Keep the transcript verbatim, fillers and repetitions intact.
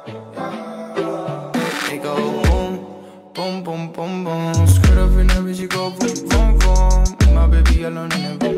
They go boom, boom, boom, boom, boom. Skirt up in every she go boom, boom, boom. My baby alone in the room.